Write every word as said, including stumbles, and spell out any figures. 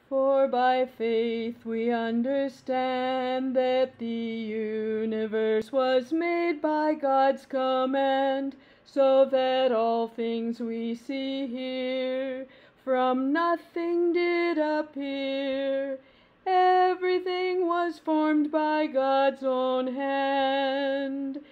For by faith we understand that the universe was made by God's command, so that all things we see here from nothing did appear. Everything was formed by God's own hand,